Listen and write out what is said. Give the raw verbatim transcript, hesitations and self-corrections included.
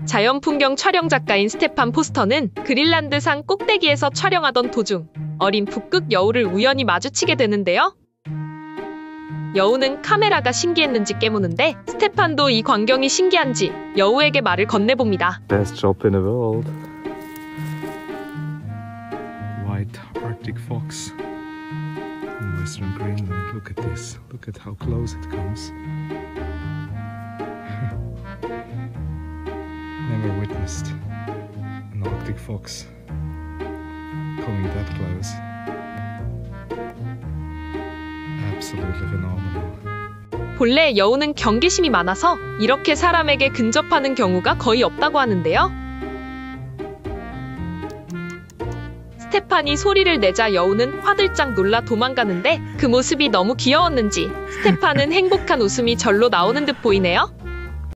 자연풍경 촬영 작가인 스테판 포스터는 그린란드산 꼭대기에서 촬영하던 도중 어린 북극 여우를 우연히 마주치게 되는데요. 여우는 카메라가 신기했는지 깨무는데 스테판도 이 광경이 신기한지 여우에게 말을 건네봅니다. Best job in the world. White Arctic fox in western Greenland. Look at this. Look at how close it comes. Never witnessed an Arctic fox coming that close. Absolutely phenomenal. 본래 여우는 경계심이 많아서 이렇게 사람에게 근접하는 경우가 거의 없다고 하는데요. 스테판이 소리를 내자 여우는 화들짝 놀라 도망가는데 그 모습이 너무 귀여웠는지 스테판은 행복한 웃음이 절로 나오는 듯 보이네요.